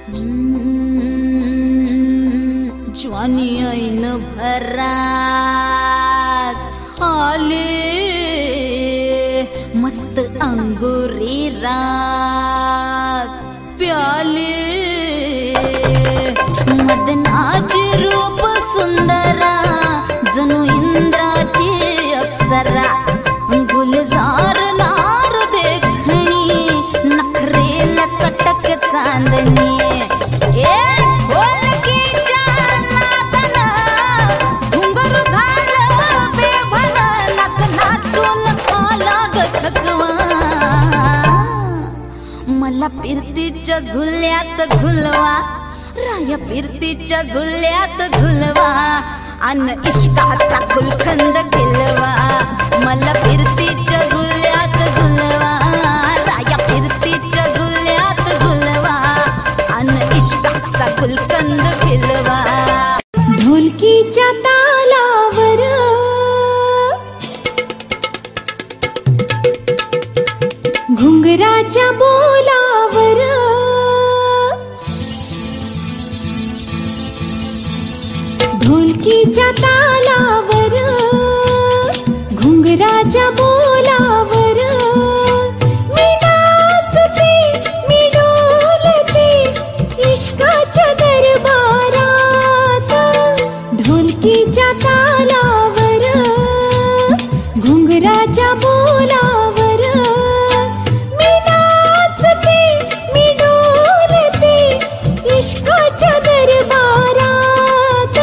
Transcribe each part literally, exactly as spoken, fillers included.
ज्वानी ऐन भरात आले मस्त अंगुरी रात प्याले मदनाची रूप सुंदरा जणू इंद्राची अप्सरा गुलजार नार देखणी नखरेला चटक चांदणी मला फिरतीच्या झुल्यात झुलवा राया फिरतीच्या झुल्यात झुलवा अन इश्काचा गुलखंद खिलवा मला फिरतीच्या झुल्यात झुलवा राया फिरतीच्या झुल्यात झुलवा अन इश्काचा गुलखंद खिलवा ढोलकीच्या तालावर घुंगराच्या बोलावर ढोलकीच्या तालावर घुंगराच्या बोलावर मी नाचते मी डोलते इश्काच्या दरबारात ढोलकीच्या तालावर घुंगराच्या बोलावर मी नाचते मी डोलते इश्काच्या दरबारात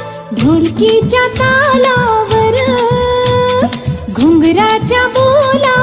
ढोलकीच्या तालावर घुंगराच्या बोला